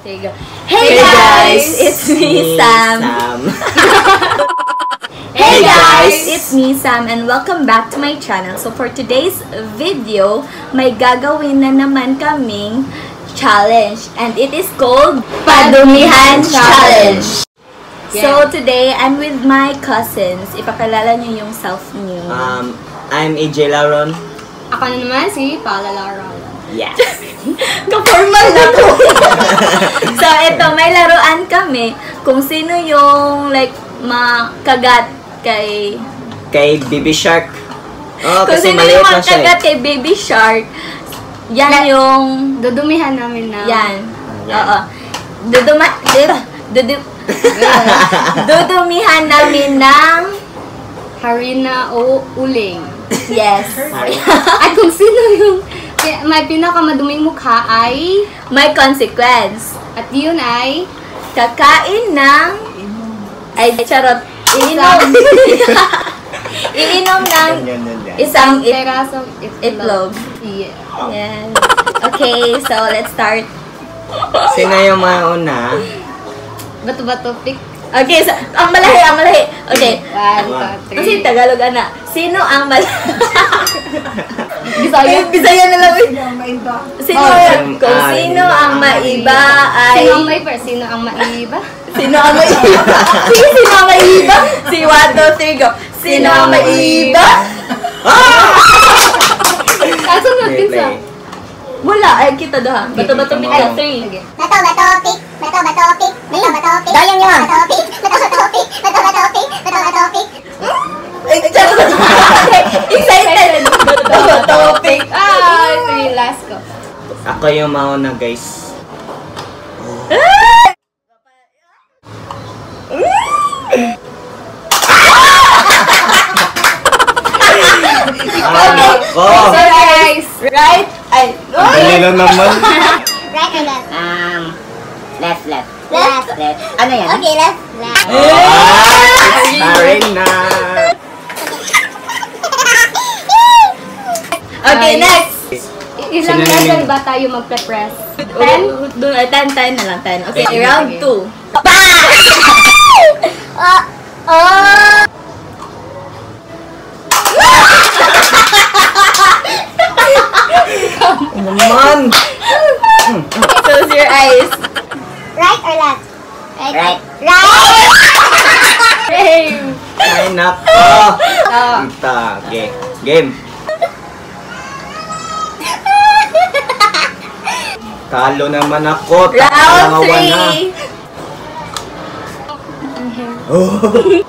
3, go. Hey guys! It's me, Sam. Hey guys! It's me, Sam, and welcome back to my channel. So for today's video, may gagawin na naman kaming challenge. And it is called Padumihan Challenge. So today, I'm with my cousins. Ipakilala niyo yung self niyo. I'm AJ Laron. Ako na naman si Paula Laron. Yes. Ka-formal na to. So, ito, may laruan kami kung sino yung, like, makagat kay Baby Shark. Oh, kung kasi sino maliit yung lang siya. makagat kay Baby Shark, yan yung... Dudumihan namin na. Yan. Yan. Oo. Dudumihan namin ng... Harina o Uling. Yes. At kung sino yung may pinakamaduming mukha ay... May consequence. At yun ay... Kakain ng... Ay, charot. Iinom. Iinom ng isang perasong itlog. Yeah. Yan. Okay, so let's start. Sino yung mauna? Bato-bato pick. Okay, so, ang malahi. Okay. 1, 2, 3. Kasi Tagalog, ana. Sino ang malahi? Bisaya. Bisaya na lang. Sino, kung sino ang maiba ay... Sino ang may first? Sino ang maiba? Sino ang maiba? Sino ang maiba? Si 1, 2, 3, go. Sino ang maiba? Kasunod din sa... Wala, ay kita doon. Bato-bato pick ka, 3. Bato-bato pick. Bato-bato pick. Bato-bato pick. Dayang nyo. Bato-bato pick. Bato-bato pick. Bato-bato pick. Bato-bato pick. Excited! Bato-bato pick. Ah, ito yung last ko. Ako yung mauna, guys. So guys, right? Ay, Dali lang naman. Right or left? Left. Left. Ano yan? Okay, left. Left. Harina. Okay, next. Ilang Sino level namin? ba tayo magpe-press? 10? Doon, 10 na lang, 10. Okay, Okay. round 2. Naman. Close your eyes. Right or left? Right. Right. Game. Ay, nako. Kita. Okay. Game. Talo naman ako. Round Takalangawan na. 3. Oh.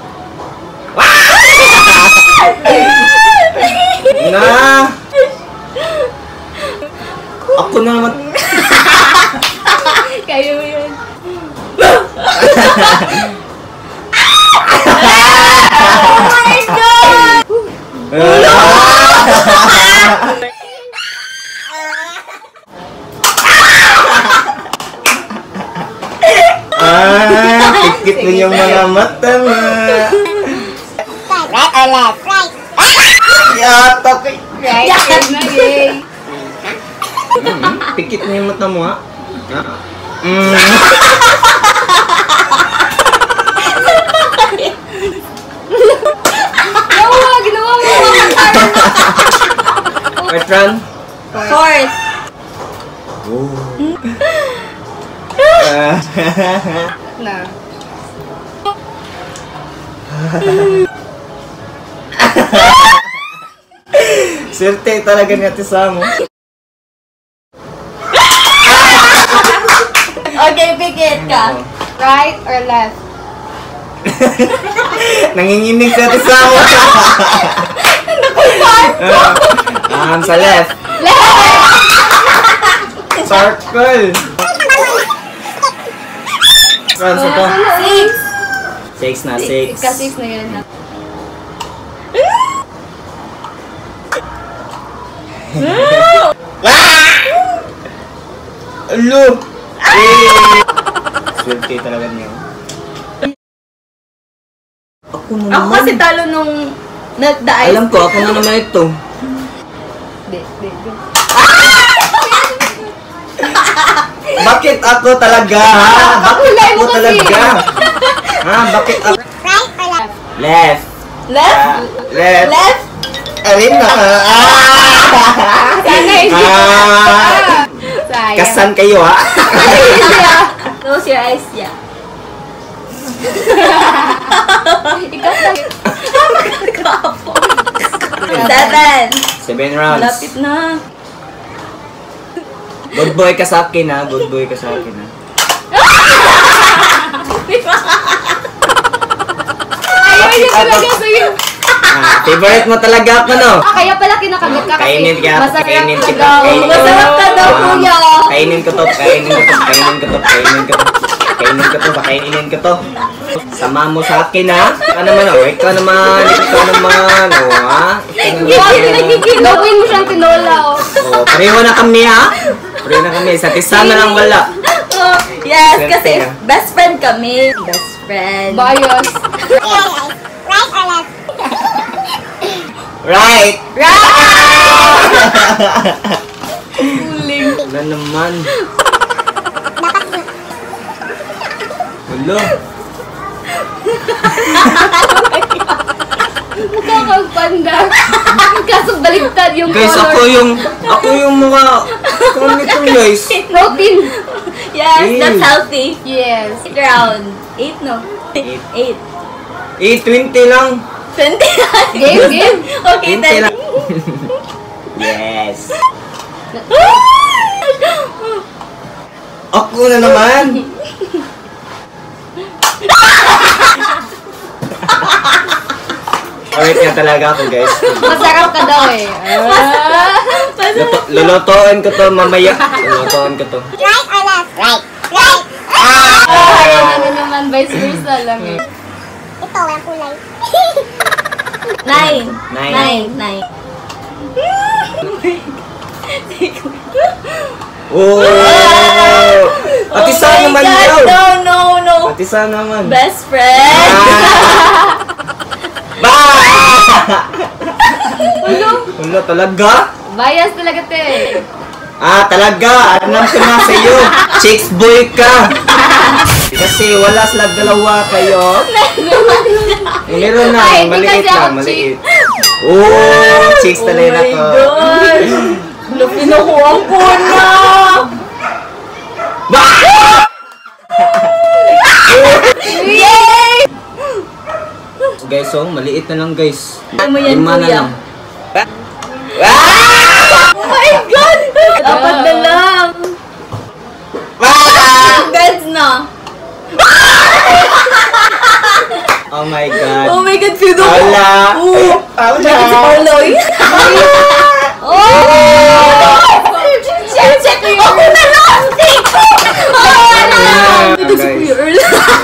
Na. Ako na naman. Kayo yun. Oh my God! Pikit mo yung mga mata mo. Right or left? Right. Yatak. Right, yun na, yay. Pikit mo yung mata mo, ha? Ginawa mo. Bertrand? Fourth. Na. Swerte talaga ni Ate Samo. Okay, pikit ka. Right or left? Nanginginig si Ate Samo. Sa left. Circle. Friends, ito. 6 na, 6. Ika-6 na yun. Alo! Swerte talaga niya. Ako na Ako naman. kasi talo nung nag-the-ice. Alam ko, ako na naman ito. Di. Bakit ako talaga, ha? Bakit Kulay ako mo kasi. talaga? Ha? Bakit ako? Right or left? Left. Left? Left. Left? Alin na? Sana hindi. Sayang. Kasan kayo, ha? Close your eyes, yeah. Ikaw na. 7. 7 rounds. Lapit na. Good boy ka sa akin, ha? Good boy ka sa akin, ha? Ayaw niya talaga sa'yo. Favorite mo talaga ako, no? Kaya pala kinakagat ka kasi Kainin ka, masarap kainin ka kita, daw. kainin ka. Masarap ka daw, kuya. Kainin ko to, kainin ko to, kainin ko to, kainin ko to. Kainin ko to, kainin ko to. Sama mo sa akin, ha? Ikaw naman, oh. Ikaw naman, ikaw naman, oh, ha? Ikaw naman. Gawin mo siyang tinola, oh. Oh, pareho na kami, ha? Pareho na kami. Sa tisa na lang wala. Oh, yes, Swerte kasi ka. best friend kami. Best friend. Bias. Right or left? Right! Huling. Wala naman. Wala. Mukha kang panda. Kaso baligtad yung Guys, color. ako yung mukha. Kung nito, guys. Protein. Yes, Ew. that's healthy. Yes. 8 round. 8, no? 8. 8. 20 lang. 20. Game. Okay, 20 then. lang. Yes. Ako na naman. Alright nga talaga ako, guys. Masarap ka daw eh. Lulutoin ko to mamaya. Lulutoin ko to. Right or left? Right. Right! Ayan na naman, vice versa lang eh. Ito, walang kulay. 9. 9. 9. Oh! Ati saan naman God, yun? no. Ati saan naman? Best friend. Wala talaga? Bias talaga te. Talaga. Alam ko na sa'yo. Chicks boy ka. Kasi wala sila dalawa kayo. Meron na. Ay, hindi Maliit kasi ako lang. Maliit. Oh, chicks talaga Oh my ko. God. Ano, pinukuha ko na. Yay! Guys, oh, maliit na lang, guys. Ano mo yan, 5 na kuya? lang. Oh my God! Apat na lang. Beds na. Oh my God. Oh my God, pinukuha. Wala. Oh, Wala. si Pauloy. Check ko yun. Ako na lang! Take ko! Wala. Ito si Kuya Earl.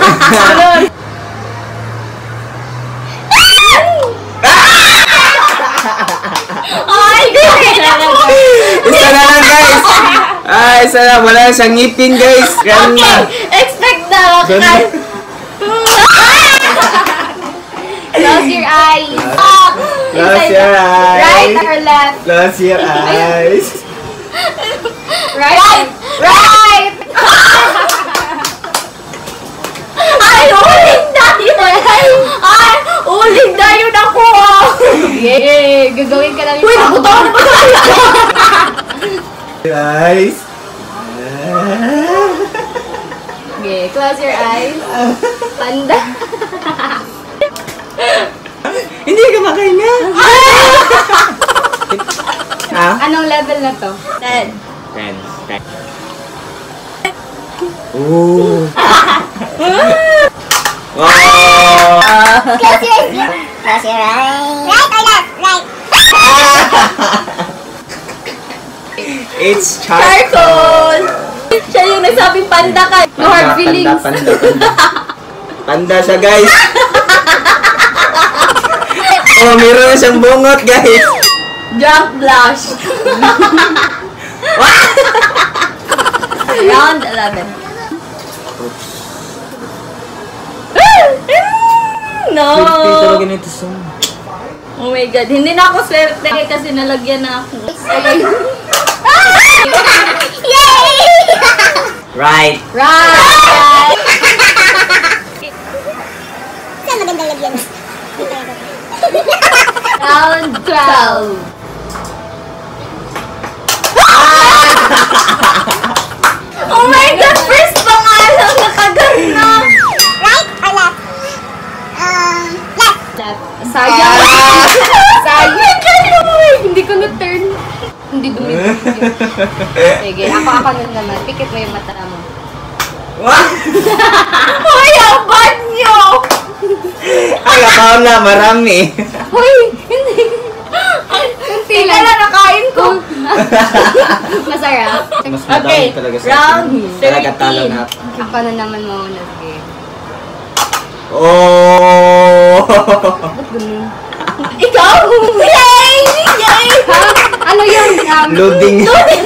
Ay, Isa na lang, guys. Isa na. Wala siyang ngipin, guys. Ganun na. expect na. Ganun. Close your eyes. Close your eyes. Right or left? Close your eyes. Right. Right. Ay, uling dayon! Ay, uling dayon ako! Yay! Gagawin ka lang Uy, nakutawan na ba tayo? Guys. Okay, close your eyes. Panda. Hindi ka makahinga. Ha? Anong level na to? 10. 10. Ooh. Wow. Close your eyes. Close your eyes. Right or left? Right. It's charcoal. Charcoal! Siya yung nagsabing panda ka. No hard feelings. Panda. Panda siya, guys. Oh, meron na siyang bungot, guys. Drunk blush. Round 11. No! Talaga nito sa... Oh my God, hindi na ako swerte kasi nalagyan na ako. Yay! Right. Right! Saan magandang lagyan? Round 12. Oh my God! First pangalan nakagana! Right or left? Left. Left. Sayang. Sayang. Hindi ko na-turn. Hindi dumidikit. Sige, ako na naman. Pikit mo yung mata mo. Hoy, ang bad nyo! Ay, akaw na, marami. Hoy! Hindi. Kunti Tingnan lang. na nakain ko. Masarap. Mas madami Okay, talaga sa round akin. Talaga talo 13. na. Ako na naman mauna. Sige. Oh! Ba't ganun? Ikaw? Yay! Yay! Ha? Ano yun? Loading.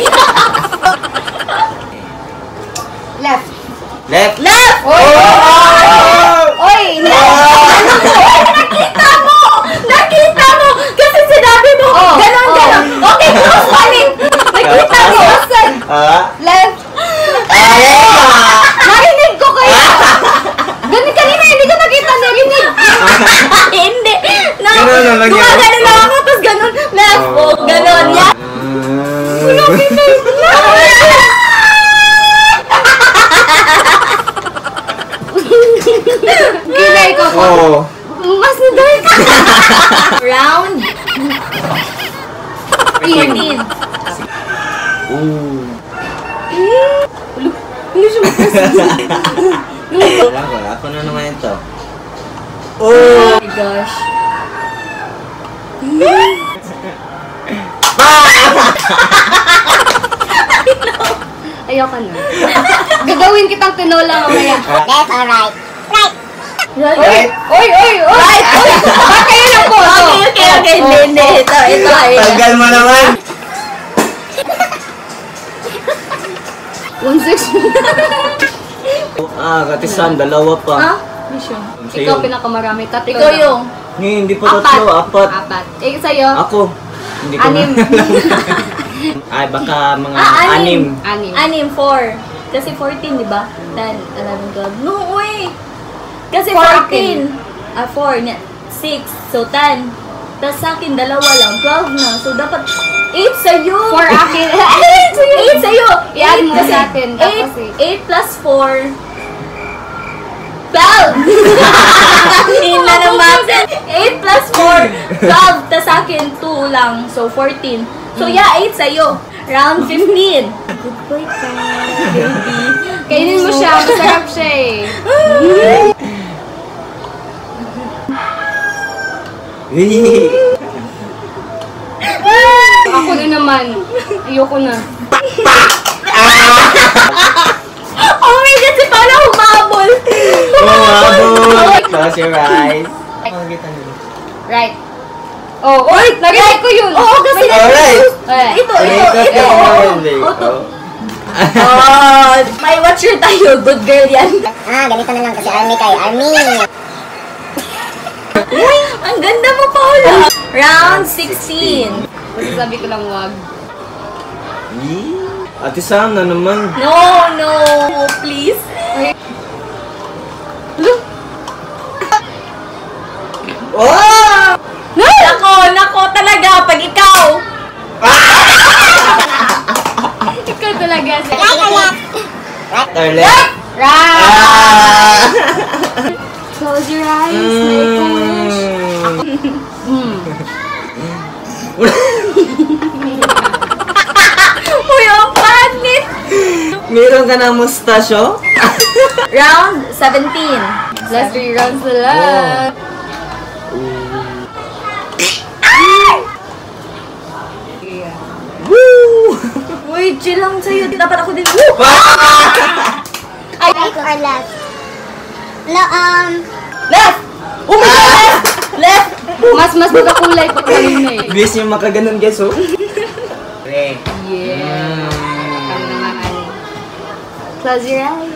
Left. Left. Left! Oy! Oh! Oy! Nakita mo! Nakita mo! Kasi sinabi mo, Oh, ganon, oh. ganon. Okay, close ulit. Nakita mo. Ah? Left. Ay! Narinig ko kayo! Ganun kanina, hindi ko nakita narinig. Hindi. No. Ganon naman yun. Gumagano lang ako, tapos ganon. Left. Oh, ganon. Yeah. Kilay ko po. Oh. Mas na dark. Round 14. Ooh. Hindi siya Wala. Ako na naman ito. Oh Oh! my gosh. Ayoko na. Gagawin kitang tinola mamaya. Left or right? Right. Right? Oy! Right! Ba't kayo lang po? Okay. Hindi. Ito. Tagal mo naman! 1-6. Katisan, dalawa pa. Ha? Sa'yo. Ikaw pinakamarami. Tatlo Ikaw lang. yung. Hindi pa tatlo, apat. Apat. Eh, sa'yo? Ako. Hindi ko Anim. Ay, baka mga anim. anim. Anim, 4. Kasi 14, di ba? 10, 11, 12. No, uy! Kasi 14. 14. 4, 6. So, 10. Tapos sa akin, dalawa lang. 12 na. So, dapat 8 sa'yo. 4 akin. 8 sa'yo. I-add mo 8 kasi sa atin. Tapos 8 plus 4. 12! Hina naman. 8 plus 4. 12. Tapos sa akin, 2 lang. So, 14. So, yeah, 8 sa'yo. Round 15. Goodbye, baby. Kainin mo siya. Masarap siya eh. Ako na naman. Ayoko na. Oh my God, si Paula humabol. Close your eyes. Right. Oh, oy! Narinig ko yun! Oo, kasi Alright. Alright. Ito. Oh, may watcher tayo. Good girl yan. Ganito na lang kasi army kay army. Uy, ang ganda mo, Paula. Round 16. Sabi ko lang wag. Ate Sam na naman. No, please. Oh! Nako talaga, pag ikaw. Ikaw talaga siya. Right or left? Right or left? Right! Ah! Close your eyes. Make a wish. Uy, ang panit. Meron ka ng mustasyo? Round 17. Last 3 rounds na lang. Woo! Uy, chill lang sa'yo. Dapat ako din. Woo! Right or left? No, Left! Oh my God, left! Left! Mas magkakulay pa kanina eh. Bis yung makaganon guys, oh. Pre. Yeah. Kami naman. Close your eyes.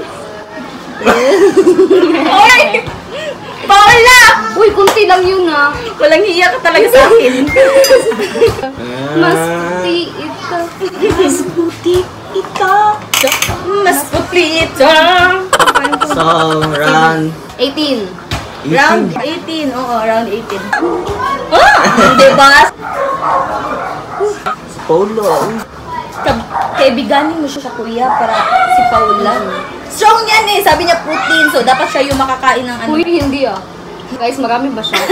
Uy! Paula! Uy, kunti lang yun ah. Walang hiya ka talaga sa akin. Mas puti ito. Mas puti. ita. Mas pupita. So, round 18. 18. Round 18. Oo, round 18. Diba? Polo. Kaibiganin mo siya kuya para si Paula. Strong yan eh. Sabi niya protein. So, dapat siya yung makakain ng ano. Uy, hindi ah. Guys, marami ba siya?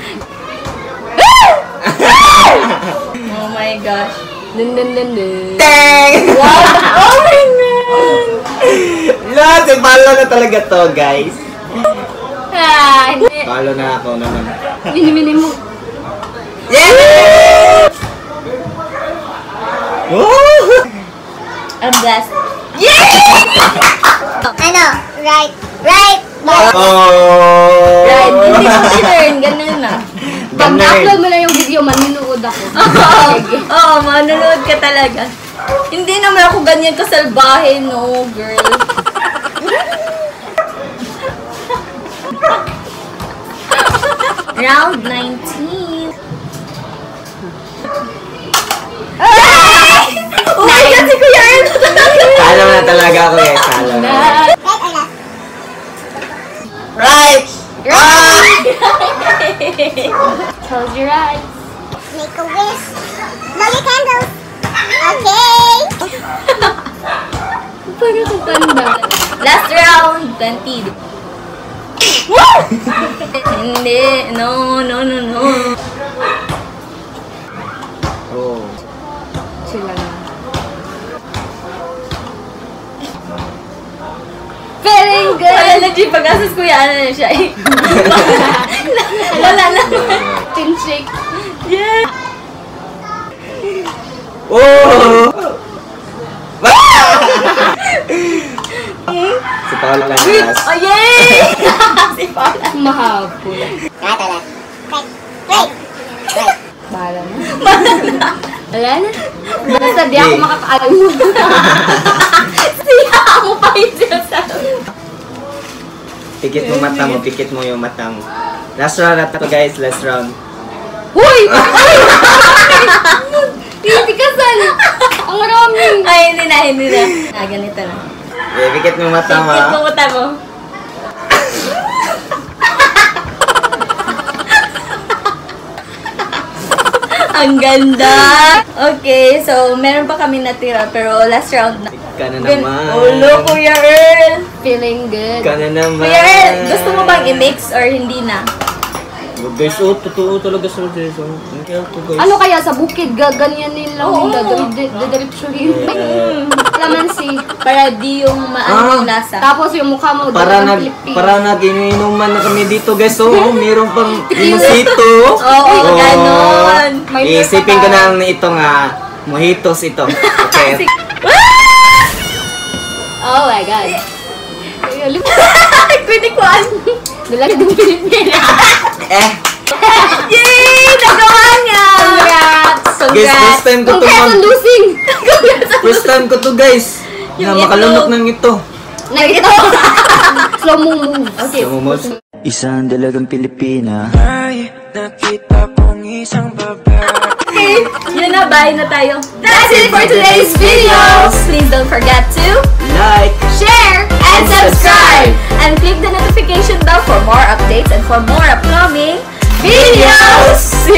Oh my gosh. Dun. Teng! Wow! Oh my God! Lahat, palo na talaga to, guys. Ah, hindi. Palo na ako naman. Minimini mo. Yeah! Woo! I'm blessed. Ano? Right. Right. Left. Oh! Right. Hindi ko tinurn. Ganun na. Pag na-upload mo na yung video, manunood ako. Oo, manonood ka talaga. Hindi naman ako ganyan kasalbahe, no, girl. Round 19. Oh my God, si Kuya Erno talaga. Talo na talaga ako, guys. Talo na. Right or left? Right! Ah! Close your eyes. Make a wish. Blow your candles. Okay. Parang kung tanda. Last round, 20. Hindi. No. Oh. Sila na. Feeling good! Wala na, G. Pag-asas Kuya, ano na siya eh. Wala na. Chin shake. Yeah. Oh! Si Paolo lang yung last. Oh, yay! Si Paula. Mahapon. Right or left? Right. Right. Right. Bahala na. Wala na. Basta di ako makakaalam mo. Siya mo pa yung sinasabi. Pikit mo mata mo, pikit mo yung mata mo. Last round na to, guys. Last round. Uy! Hindi ka sana. Ang maraming. Ay, hindi na. Ah, ganito na. Okay, pikit mo mata mo. Tingin mo mata mo. Ang ganda! Okay, so meron pa kami natira pero last round na. Ka na naman. Ulo, Kuya Earl! Feeling good. Ka na naman. Kuya Earl, gusto mo bang i-mix or hindi na? Guys, oh, totoo talaga sa guys. Okay, guys. Ano kaya sa bukid, gaganyanin lang Oo. nila, didiretsuhin. Kalamansi. Para di yung maano yung lasa. Tapos yung mukha mo, Para dalawang nag Pilipino. para nagiinuman na kami dito, guys. Oh, meron pang mojito. Oo, ganon. May Isipin ko na ito nga mojitos ito. Okay. Oh my God. Kwinikuan! Dalawang ng Pilipino. Yay! Nagawa niya! Congrats! Guys, first time ko to Congrats on losing! First time ko to, guys. Yung Na makalunok itlog. ng ito. Nakita slow mo move. Okay. Sumumos. Isang dalagang Pilipina. Ay, nakita kong isang babae. Okay, yun na, bye na tayo. That's it for today's video! Please don't forget to Like. share and subscribe! And click the notification bell for more updates and for more upcoming videos!